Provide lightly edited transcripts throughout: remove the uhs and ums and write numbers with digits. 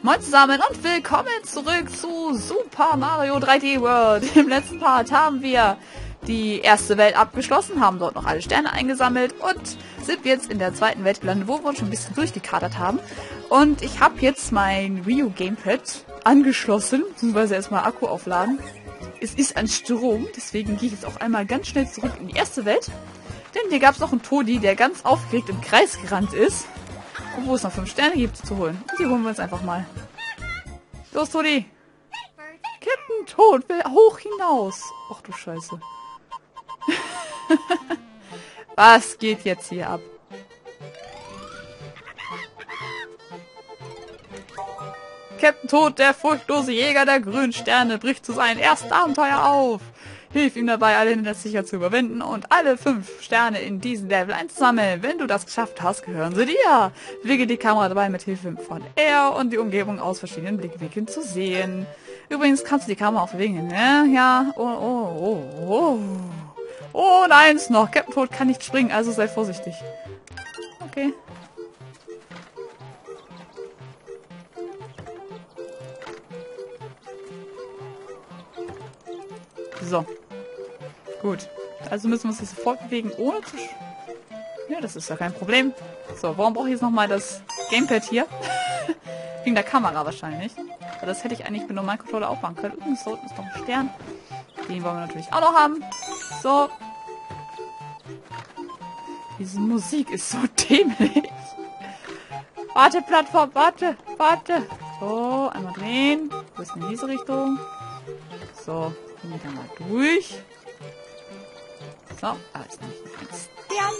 Moin zusammen und willkommen zurück zu Super Mario 3D World. Im letzten Part haben wir die erste Welt abgeschlossen, haben dort noch alle Sterne eingesammelt und sind jetzt in der zweiten Welt gelandet, wo wir uns schon ein bisschen durchgekadert haben. Und ich habe jetzt mein Wii U Gamepad angeschlossen, beziehungsweise erstmal Akku aufladen. Es ist an Strom, deswegen gehe ich jetzt auch einmal ganz schnell zurück in die erste Welt. Denn hier gab es noch einen Todi, der ganz aufgeregt im Kreis gerannt ist. Und wo es noch 5 Sterne gibt zu holen. Und die holen wir uns einfach mal. Los, Todi! Captain Toad will hoch hinaus. Ach du Scheiße. Was geht jetzt hier ab? Captain Toad, der furchtlose Jäger der grünen Sterne, bricht zu seinem ersten Abenteuer auf. Hilf ihm dabei, alle Hindernisse sicher zu überwinden und alle 5 Sterne in diesem Level einzusammeln. Wenn du das geschafft hast, gehören sie dir. Bewege die Kamera dabei mit Hilfe von R und die Umgebung aus verschiedenen Blickwinkeln zu sehen. Übrigens kannst du die Kamera auch bewegen, ne? Ja. Oh, nein, ist noch. Captain Toad kann nicht springen, also sei vorsichtig. Okay. So. Gut. Also müssen wir uns jetzt sofort bewegen, ohne zu... Ja, das ist ja kein Problem. So, warum brauche ich jetzt nochmal das Gamepad hier? Wegen der Kamera wahrscheinlich. Aber das hätte ich eigentlich mit normalen Controller auch machen können. Übrigens, da unten ist noch ein Stern. Den wollen wir natürlich auch noch haben. So. Diese Musik ist so dämlich. Warte, Plattform, warte. So, einmal drehen. Wo ist denn in diese Richtung? So, gehen wir da mal durch. So, da ist nämlich ein Stern.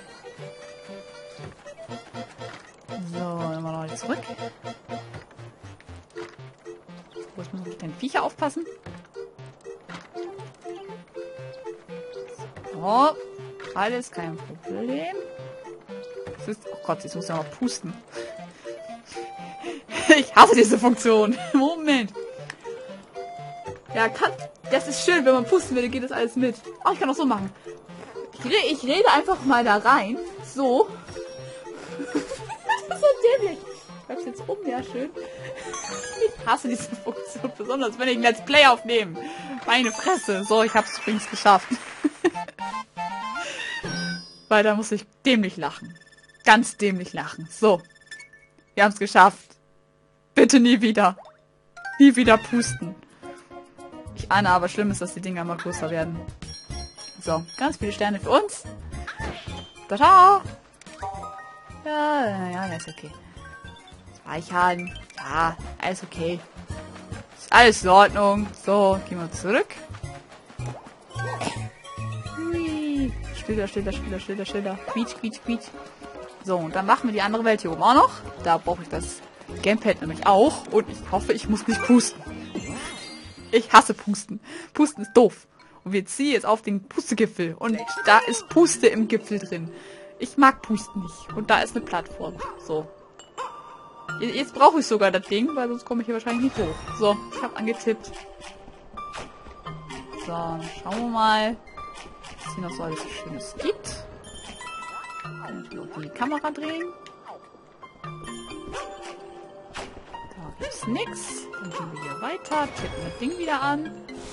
So, dann mal noch zurück. Wo ist man auf den Viecher aufpassen? So, alles kein Problem. Das ist, oh Gott, jetzt muss ich ja mal pusten. Ich hasse diese Funktion. Moment. Ja, das ist schön, wenn man pusten will, dann geht das alles mit. Oh, ich kann auch so machen. Ich rede einfach mal da rein. So. Das ist so dämlich. Ich bleib's jetzt um, ja, schön. Ich hasse diese Funktion, besonders wenn ich ein Let's Play aufnehme. Meine Fresse. So, ich hab's übrigens geschafft. Weil da muss ich dämlich lachen. Ganz dämlich lachen. So. Wir haben's geschafft. Bitte nie wieder. Nie wieder pusten. Ich ahne aber, schlimm ist, dass die Dinger mal größer werden. So, ganz viele Sterne für uns. Tada! Ja, ist okay. Speichern. Ja, alles okay. Ist alles in Ordnung. So, gehen wir zurück. Hui. Schilder. Quietsch. So, und dann machen wir die andere Welt hier oben auch noch. Da brauche ich das Gamepad nämlich auch. Und ich hoffe, ich muss nicht pusten. Ich hasse Pusten. Pusten ist doof. Und wir ziehen jetzt auf den Pustegipfel. Und da ist Puste im Gipfel drin. Ich mag Pusten nicht. Und da ist eine Plattform. So. Jetzt brauche ich sogar das Ding, weil sonst komme ich hier wahrscheinlich nicht hoch. So, ich habe angetippt. So, schauen wir mal, was hier noch so alles Schönes gibt. Kann ich noch die Kamera drehen. Da gibt's nichts. Dann gehen wir hier weiter, tippen das Ding wieder an.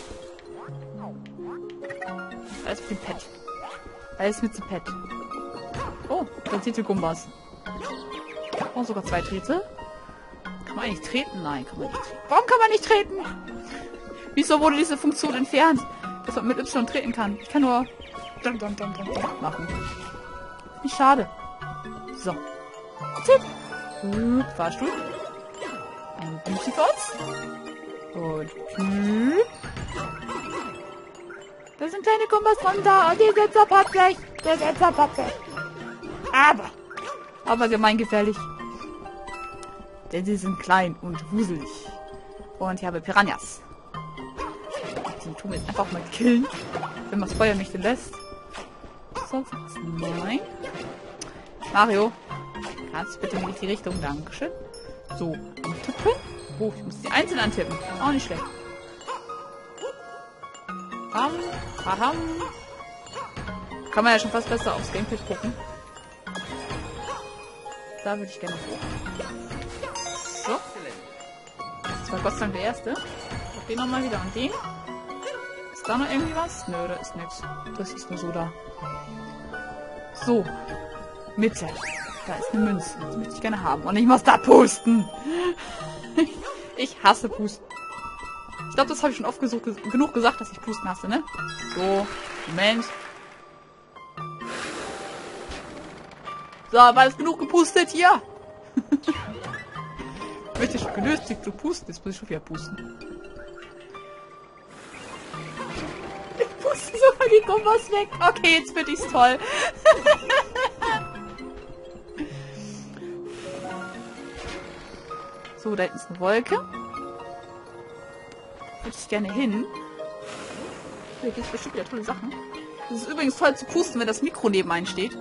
Alles mit dem Pad. Alles mit dem Pad. Oh, datierte Gumbas. Oh, sogar 2 Trete. Kann man eigentlich treten? Nein, kann man nicht treten. Warum kann man nicht treten? Wieso wurde diese Funktion entfernt? Dass man mit Y treten kann. Ich kann nur machen. Wie schade. So. Tipp. Fahrstuhl. Ein Büchse für uns. Und Typ. Da sind kleine Gumbas dran da. Und die sind zerpappt. Aber gemeingefährlich. Denn sie sind klein und wuselig. Und ich habe Piranhas. Die tun wir jetzt einfach mal killen. Wenn man das Feuer nicht lässt. Sonst nein. Mario. Kannst du bitte in die Richtung? Dankeschön. So, antippen. Oh, ich muss die einzeln antippen. Auch nicht schlecht. Kann man ja schon fast besser aufs Gamepad gucken. Da würde ich gerne hoch. So. war Gott sei Dank der erste. Auf den nochmal wieder und den. Ist da noch irgendwie was? Nö, da ist nichts. Das ist nur so da. So. Mitte. Da ist eine Münze. Die möchte ich gerne haben. Und ich muss da pusten. Ich hasse Pusten. Ich glaube, das habe ich schon oft genug gesagt, dass ich Pusten hasse, ne? So. Moment. So, war es genug gepustet hier? Ich möchte schon gelöst, sich zu pusten. Jetzt muss ich schon wieder pusten. Ich puste sogar die Gumbas weg. Okay, jetzt finde ich's toll. So, da hinten ist eine Wolke. Würde ich gerne hin. Hier gibt es bestimmt wieder tolle Sachen. Das ist übrigens toll zu pusten, wenn das Mikro neben einen steht.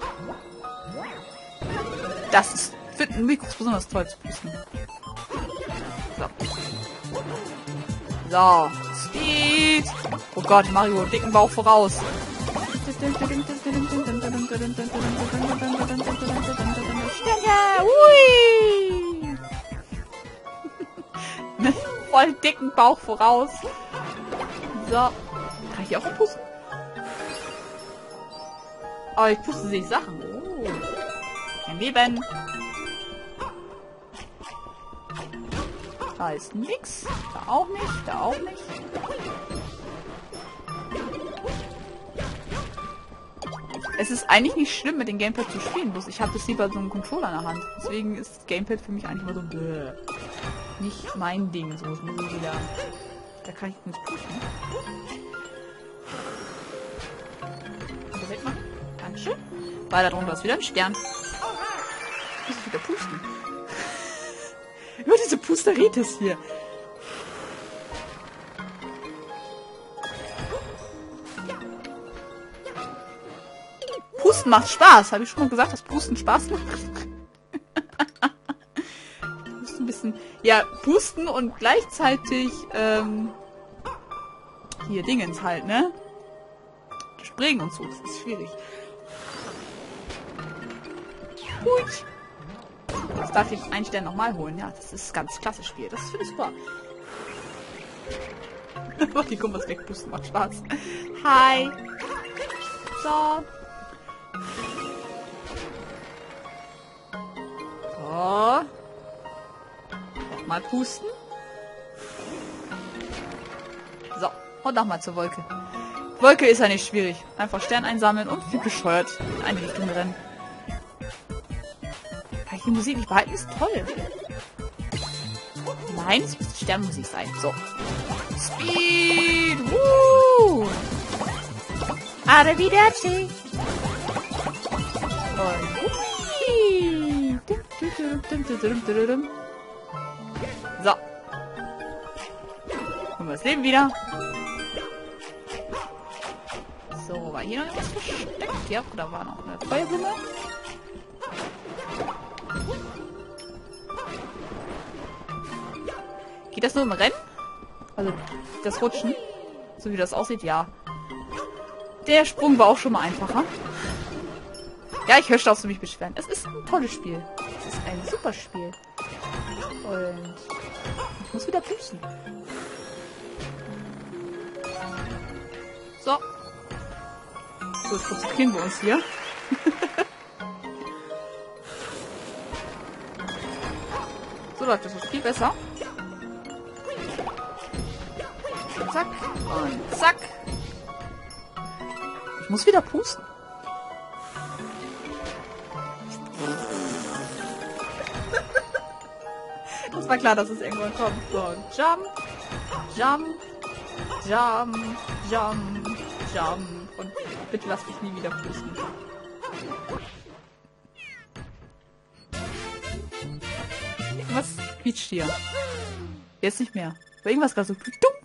Das ist für ein Mikro besonders toll zu pusten. So. So. Speed. Oh Gott, Mario, dicken Bauch voraus. Ui. Voll dicken Bauch voraus. So. Kann ich hier auch pusten? Oh, ich puste sich Sachen. Oh. Kein Leben. Da ist nix. Da auch nicht. Da auch nicht. Es ist eigentlich nicht schlimm, mit dem Gamepad zu spielen. Bloß ich habe das lieber so einen Controller in der Hand. Deswegen ist das Gamepad für mich eigentlich immer so nicht mein Ding. So, das muss ich wieder. Da kann ich nicht pushen. Also wegmachen. Dankeschön. Weil da drunter ist wieder ein Stern. Muss ich wieder pusten. Über diese Pusteritis hier. Pusten macht Spaß. Habe ich schon mal gesagt, dass Pusten Spaß macht? Ich muss ein bisschen... Ja, pusten und gleichzeitig hier Dingens halt, ne? Springen und so. Das ist schwierig. Gut. Jetzt darf ich einen Stern nochmal holen. Ja, das ist ein ganz klasse Spiel. Das finde ich super. Die Gumbas wegpusten macht Spaß. Hi. So. So. Nochmal pusten. So. Und nochmal zur Wolke. Wolke ist ja nicht schwierig. Einfach Stern einsammeln und wie bescheuert in eine Richtung rennen. Kann ich die Musik nicht behalten? Ist toll. Nein, es muss Sternmusik sein. So. Speed! Woo! Arrivederci! Und hui! So. Haben wir das Leben wieder. So, war hier noch etwas versteckt? Ja, da war noch eine Feuerblume. Geht das nur im Rennen? Also, das Rutschen? So wie das aussieht, ja. Der Sprung war auch schon mal einfacher. Ja, ich höre, darfst du mich beschweren. Es ist ein tolles Spiel. Es ist ein super Spiel. Und ich muss wieder pusten. So. So, jetzt konzentrieren wir uns hier. So läuft das viel besser. Zack. Und zack. Ich muss wieder pusten. Das war klar, dass es irgendwann kommt. So, jump, jump, jump, jump, jump. Und bitte lass mich nie wieder pusten. Was quietscht hier? Jetzt nicht mehr. Aber irgendwas gerade so.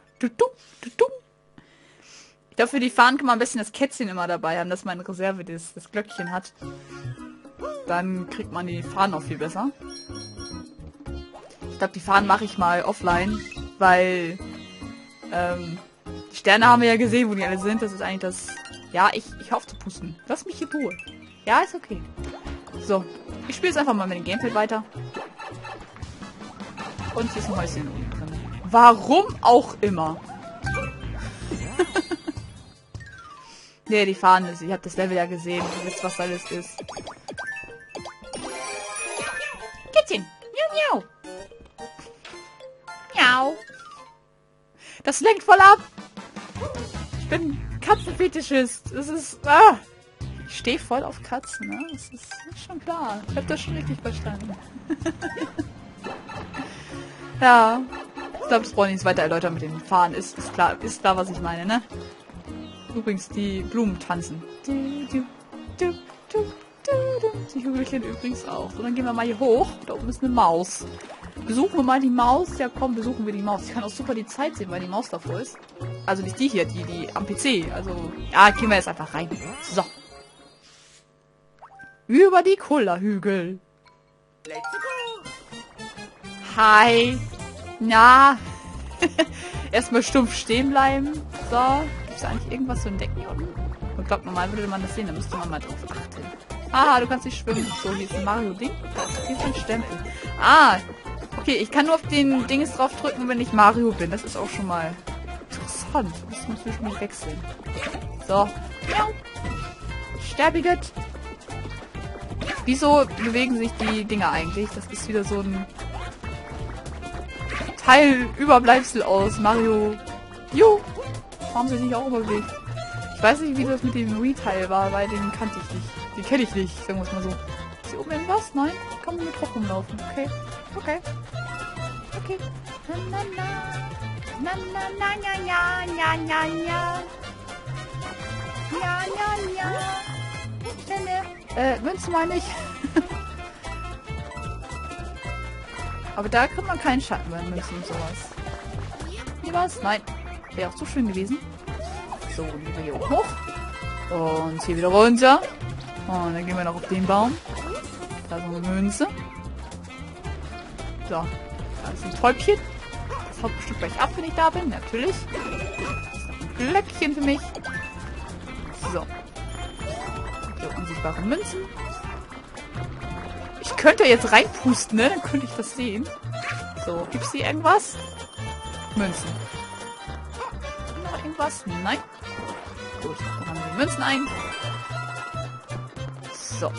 Ich glaube, für die Fahnen kann man am besten das Kätzchen immer dabei haben, dass man in Reserve das Glöckchen hat. Dann kriegt man die Fahnen auch viel besser. Ich glaube, die Fahnen mache ich mal offline, weil die Sterne haben wir ja gesehen, wo die alle sind. Das ist eigentlich das... Ja, ich hoffe zu pusten. Lass mich hier Ruhe. Ja, ist okay. So, ich spiele jetzt einfach mal mit dem Gamepad weiter. Und hier ist ein Häuschen unten drin. Warum auch immer. Nee, die Fahne ist. Ich habe das Level ja gesehen. Ihr wisst, was alles ist. Kätzchen. Miau, miau. Miau. Das lenkt voll ab. Ich bin Katzenfetischist. Das ist... Ah. Ich stehe voll auf Katzen, ne? Das ist schon klar. Ich habe das schon richtig verstanden. Ja. Ich glaube, das brauche ich nicht weiter erläutern mit dem Fahren. Ist klar, was ich meine, ne? Übrigens, die Blumen tanzen. Die Hügelchen übrigens auch. So, dann gehen wir mal hier hoch. Da oben ist eine Maus. Besuchen wir mal die Maus. Ja, komm, besuchen wir die Maus. Ich kann auch super die Zeit sehen, weil die Maus davor ist. Also nicht die hier, die am PC. Also, ja, gehen wir jetzt einfach rein. So. Über die Kullerhügel. Hi. Na. Erstmal stumpf stehen bleiben. So. Gibt es eigentlich irgendwas zu entdecken hier unten? Ich glaube, normal würde man das sehen. Da müsste man mal drauf achten. Ah, du kannst nicht schwimmen. So, hier ist ein Mario-Ding. Hier ist ein Stempel. Ah. Okay, ich kann nur auf den Dinges drauf drücken, wenn ich Mario bin. Das ist auch schon mal interessant. Das muss ich nicht wechseln. So. Miau. Sterbiget. Wieso bewegen sich die Dinger eigentlich? Das ist wieder so ein Teilüberbleibsel aus Mario. Jo! Warum sind die auch bewegt? Ich weiß nicht, wie das mit dem Wii-Teil war, weil den kannte ich nicht. Den kenne ich nicht, sagen wir es mal so. Ist hier oben irgendwas? Nein? Kann man mit drauf rumlaufen. Okay. Okay. Okay. Na na na. Na na na na ja ja ja ja. Ja ja ja. Münzen meine ich. Aber da kriegt man keinen Schatten bei Münzen und sowas. Hier was? Nein. Wäre auch so schön gewesen. So, dann gehen wir hier oben hoch. Und hier wieder runter. Und dann gehen wir noch auf den Baum. Da ist eine Münze. So. Da ist ein Täubchen. Das haut bestimmt gleich ab, wenn ich da bin. Natürlich. Das ist noch ein Glöckchen für mich. So. Hier unsichtbare Münzen. Ich könnte jetzt reinpusten, ne? Dann könnte ich das sehen. So, gibt's hier irgendwas? Münzen. Noch irgendwas? Nein. Gut, dann haben wir die Münzen ein. So.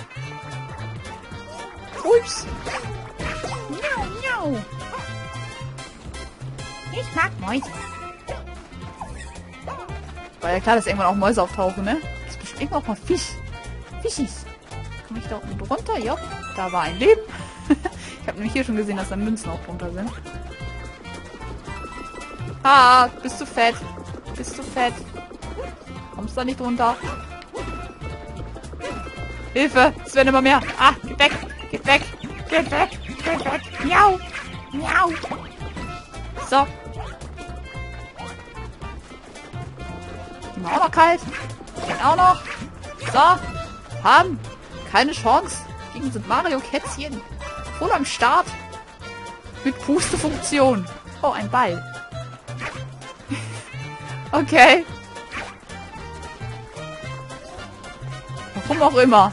Ups. Miau, miau. Ich mag Mäuse. War ja klar, dass irgendwann auch Mäuse auftauchen, ne? Das ist bestimmt auch mal Fisch. Fischis. Komme ich da unten drunter? Ja, da war ein Leben. Ich habe nämlich hier schon gesehen, dass da Münzen auch drunter sind. Ah, bist du fett. Bist du fett. Kommst da nicht drunter? Hilfe, es werden immer mehr. Ah, geht weg. Geht weg. Geht weg. Geht weg. Miau. Miau. So. Die machen auch noch kalt. Den auch noch. So. Haben. Keine Chance. Gegen sind Mario-Kätzchen. Voll am Start. Mit Pustefunktion. Oh, ein Ball. Okay. Warum auch immer.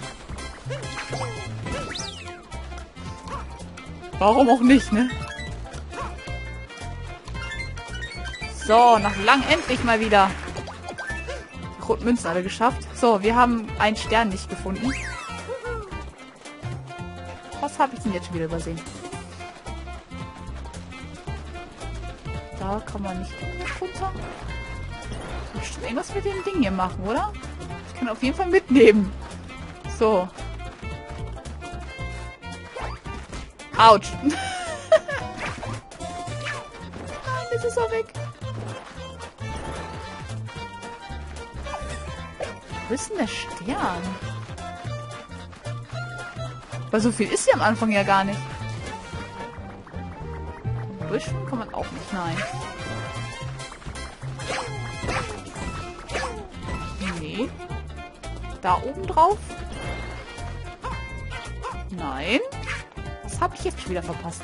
Warum auch nicht, ne? So, nach lang endlich mal wieder. Die roten Münzen alle geschafft. So, wir haben einen Stern nicht gefunden. Was habe ich denn jetzt schon wieder übersehen? Da kann man nicht runter. Bestimmt irgendwas mit dem Ding hier machen, oder? Ich kann auf jeden Fall mitnehmen. So. Autsch. Jetzt ist er weg. Wo ist denn der Stern? Weil so viel ist hier am Anfang ja gar nicht. Durchschwimmen kann man auch nicht, nein. Nee. Da oben drauf? Nein. Das habe ich jetzt schon wieder verpasst.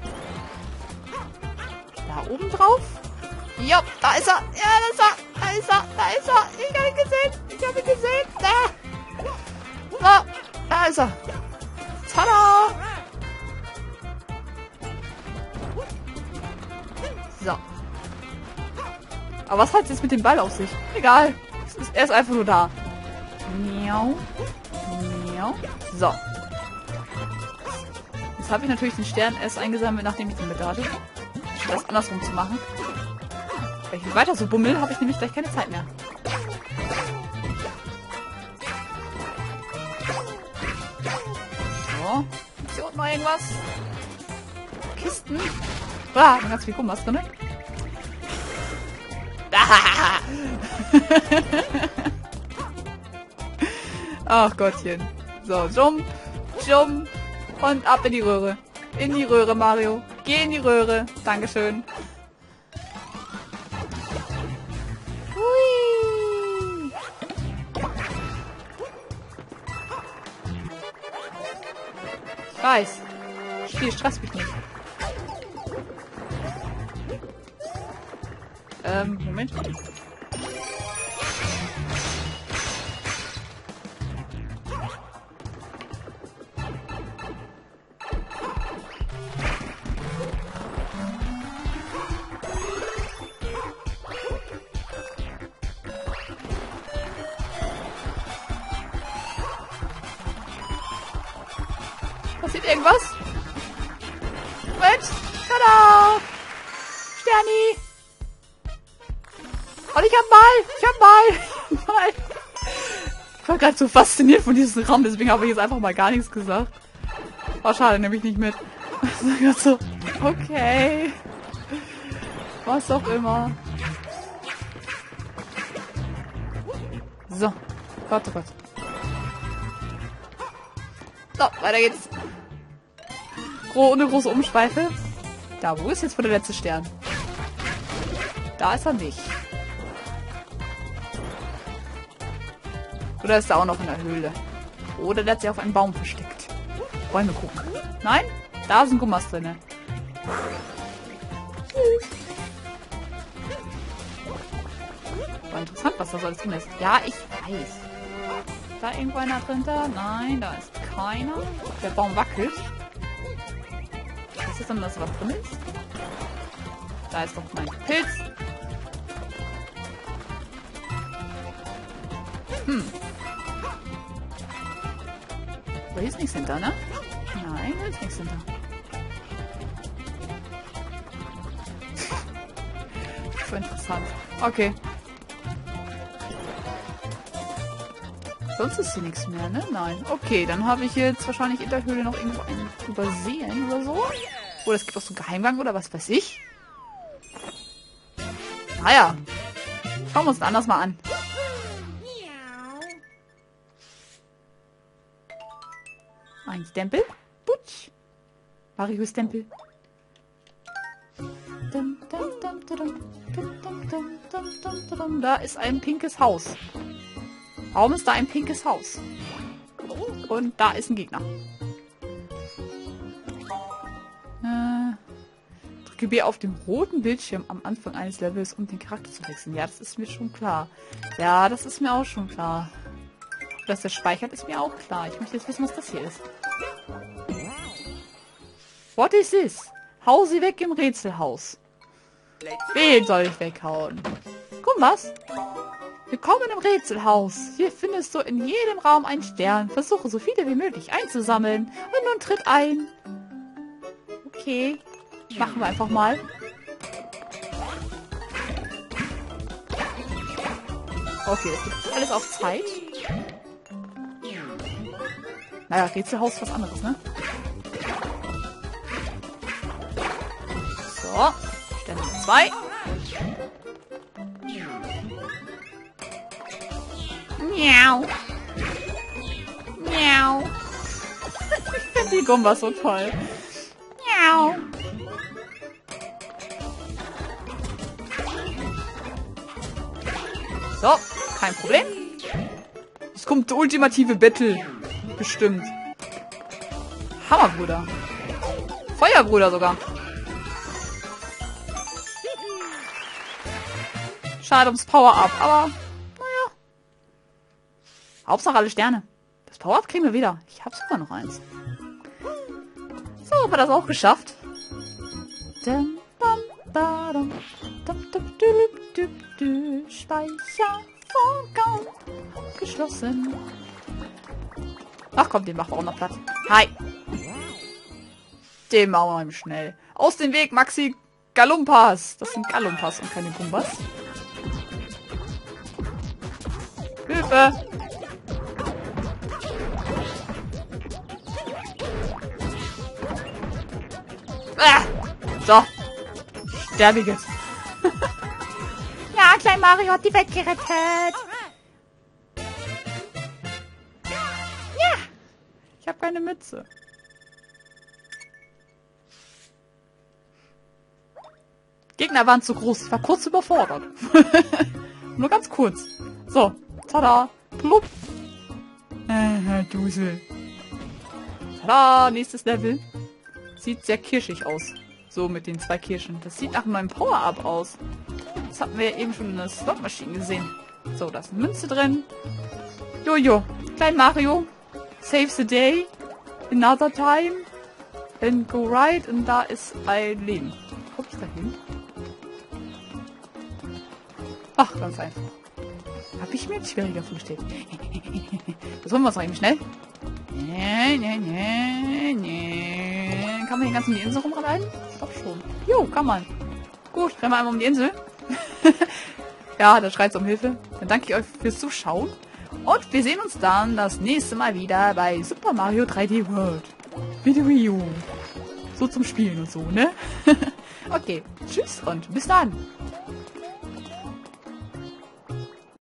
Da oben drauf? Ja, da ist er. Ja, da ist er. Da ist er. Da ist er. Ich habe ihn gesehen. Ich habe ihn gesehen. Da. Da ist er. Tada! So. Aber was hat es jetzt mit dem Ball auf sich? Egal. Er ist einfach nur da. Miau. Miau. So. Jetzt habe ich natürlich den Stern erst eingesammelt, nachdem ich den mit hatte. Statt das andersrum zu machen. Wenn ich weiter so bummel, habe ich nämlich gleich keine Zeit mehr. So. Ist hier unten noch irgendwas? Kisten? Ah, da ganz viel Gummas drin. Ach Gottchen. So, jump, jump und ab in die Röhre. In die Röhre, Mario. Geh in die Röhre. Dankeschön. Hui. Ich weiß. Spiel stresst mich nicht. Moment. Passiert irgendwas? Moment! Tada! Sterni! Und ich hab Ball! Ich hab Ball! Ich war gerade so fasziniert von diesem Raum, deswegen habe ich jetzt einfach mal gar nichts gesagt. Oh, schade, nehme ich nicht mit. So, okay. Was auch immer. So. Warte, warte. So, weiter geht's. Ohne große Umschweife. Da, wo ist jetzt wohl der letzte Stern? Da ist er nicht. Oder ist er auch noch in der Höhle? Oder der hat sich auf einen Baum versteckt. Wollen wir gucken? Nein? Da sind Gummas drin. War interessant, was da so alles drin ist. Ja, ich weiß. Da irgendwo einer drin da? Nein, da ist keiner. Der Baum wackelt. Was ist denn das, was drin ist? Da ist doch mein Pilz. Aber hier ist nichts hinter, ne? Nein, hier ist nichts hinter. So interessant. Okay. Sonst ist hier nichts mehr, ne? Nein. Okay, dann habe ich jetzt wahrscheinlich in der Höhle noch irgendwo einen übersehen oder so. Oder es gibt auch so einen Geheimgang oder was weiß ich. Naja. Schauen wir uns das anders mal an. Ein Stempel. Putsch. Mario-Stempel. Da ist ein pinkes Haus. Warum ist da ein pinkes Haus? Und da ist ein Gegner. Drücke B auf dem roten Bildschirm am Anfang eines Levels, um den Charakter zu wechseln. Ja, das ist mir schon klar. Ja, das ist mir auch schon klar. Dass der speichert, ist mir auch klar. Ich möchte jetzt wissen, was das hier ist. What is this? Hau sie weg im Rätselhaus. Wen soll ich weghauen? Guck was. Willkommen im Rätselhaus. Hier findest du in jedem Raum einen Stern. Versuche so viele wie möglich einzusammeln. Und nun tritt ein. Okay. Machen wir einfach mal. Okay, es gibt alles auf Zeit. Naja, Rätselhaus ist was anderes, ne? So. Stern Nummer 2. Miau. Miau. Ich finde die Gumba so toll. Miau. So, kein Problem. Es kommt der ultimative Battle. Bestimmt. Hammerbruder. Feuerbruder sogar. Schade ums Power-Up, aber naja. Hauptsache alle Sterne. Das Power-Up kriegen wir wieder. Ich habe sogar noch eins. So, haben wir das auch geschafft. Speichervorgang geschlossen. Ach komm, den machen wir auch noch platt. Hi. Den machen wir ihm schnell. Aus dem Weg, Maxi Galumpas. Das sind Galumpas und keine Gumbas. Hilfe. Ah. So. Sterbiges. Ja, Klein Mario hat die Welt gerettet. Ja. Ich habe keine Mütze. Gegner waren zu groß. Ich war kurz überfordert. Nur ganz kurz. So. Tada. Plupp. Dusel. Tada. Nächstes Level. Sieht sehr kirschig aus. So mit den 2 Kirschen. Das sieht nach meinem Power-Up aus. Das hatten wir ja eben schon in der Slotmaschine gesehen. So, da ist eine Münze drin. Jojo. Klein Mario. Save the day. Another time. Then go right. Und da ist ein Leben. Komm ich da hin? Ach, ganz einfach. Hab ich mir jetzt schwieriger vorgestellt. Das holen wir uns noch eben schnell. Kann man hier ganz um die Insel rumreiten? Ich glaube schon. Jo, kann man. Gut, rennen wir einmal um die Insel. Ja, da schreit es um Hilfe. Dann danke ich euch fürs Zuschauen. Und wir sehen uns dann das nächste Mal wieder bei Super Mario 3D World. Mit Wii U. So zum Spielen und so, ne? Okay, tschüss und bis dann.